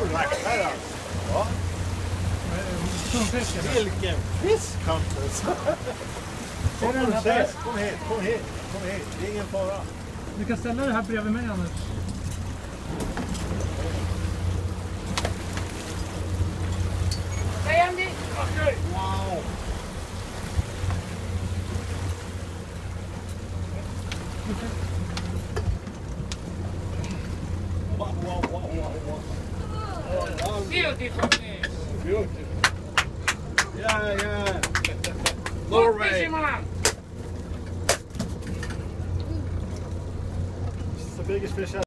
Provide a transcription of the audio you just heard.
lackar. Ja. Vilken fisk, Hampus! Kom hit. Det är ingen fara. Du kan ställa det här bredvid mig annars. Hej Andy! Okej. Wow! Wow. Beautiful fish! Beautiful. Yeah. Norway. It's the biggest fish